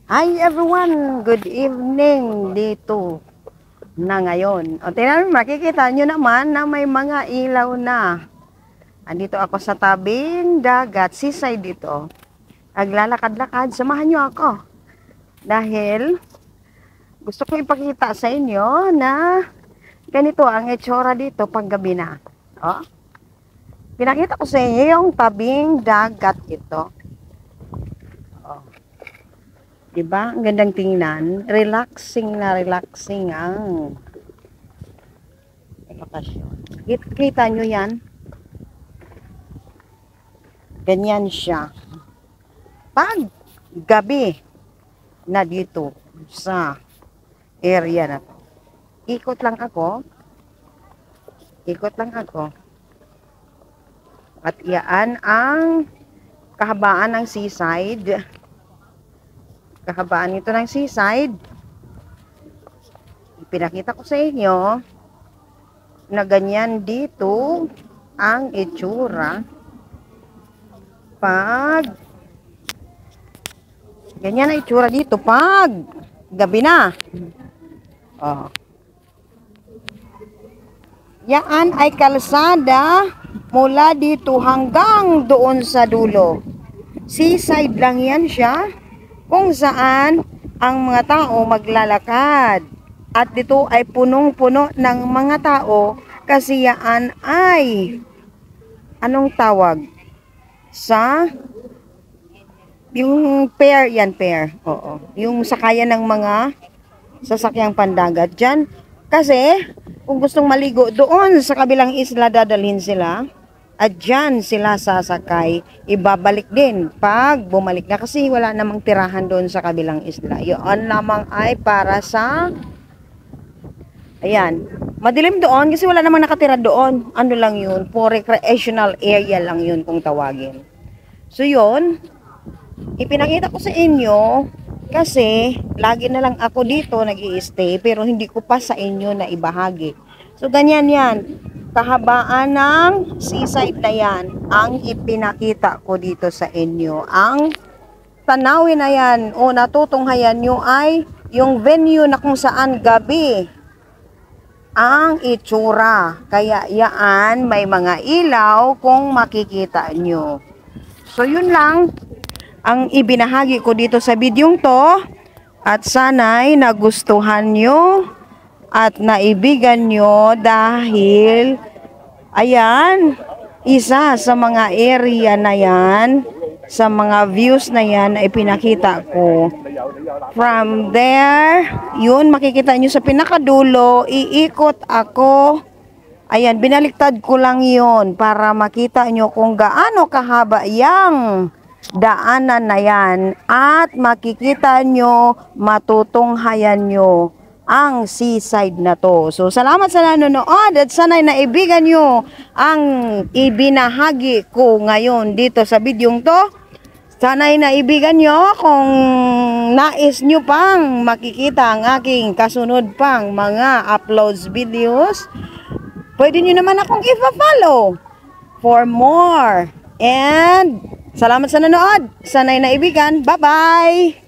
Hi everyone! Good evening dito na ngayon. O tingnan, makikita nyo naman na may mga ilaw na. Andito ako sa tabing dagat, seaside dito. Naglalakad-lakad, samahan nyo ako. Dahil gusto ko ipakita sa inyo na ganito ang itsura dito pag gabi na. O, pinakita ko sa inyo yung tabing dagat ito. Diba? Ang gandang tingnan. Relaxing na relaxing ang bakasyon. Kita nyo yan? Ganyan siya. Pag gabi na dito sa area na to. Ikot lang ako. Ikot lang ako. At iyan ang kahabaan ng seaside. Kahabaan nito ng seaside. Pinakita ko sa inyo na ganyan dito ang itsura pag ganyan ang itsura dito pag gabi na. Oh. Yan ay kalsada mula dito hanggang doon sa dulo. Seaside lang yan siya, kung saan ang mga tao maglalakad. At dito ay punong-puno ng mga tao kasi yan ay anong tawag? Sa yung pier, yan pier. Oo. Yung sakayan ng mga sasakyang pandagat dyan. Kasi kung gustong maligo doon sa kabilang isla, dadalhin sila. At dyan sila sasakay, ibabalik din pag bumalik na kasi wala namang tirahan doon sa kabilang isla. Yun lamang ay para sa, ayan, madilim doon kasi wala namang nakatira doon. Ano lang yun, for recreational area lang yun kung tawagin. So yun, ipinakita ko sa inyo kasi lagi na lang ako dito nag-i-stay pero hindi ko pa sa inyo na ibahagi. So ganyan yan. Kahabaan ng seaside na yan ang ipinakita ko dito sa inyo. Ang tanawin na yan o natutunghayan nyo ay yung venue na kung saan gabi ang itsura. Kaya yan may mga ilaw kung makikita nyo. So yun lang ang ibinahagi ko dito sa bidyong to at sana'y nagustuhan nyo at naibigan nyo dahil ayan, isa sa mga area na yan, sa mga views na yan ay pinakita ko. From there, yun makikita nyo sa pinakadulo, iikot ako. Ayan, binaliktad ko lang yun para makita nyo kung gaano kahaba yang daanan na yan at makikita nyo, matutunghayan nyo ang seaside na to. So, salamat sa nanonood at sana'y naibigan nyo ang ibinahagi ko ngayon dito sa bidyong to. Sana'y naibigan nyo kung nais nyo pang makikita ang aking kasunod pang mga uploads videos. Pwede nyo naman akong i-follow for more. And salamat sa nanood. Sana'y naibigan. Bye-bye!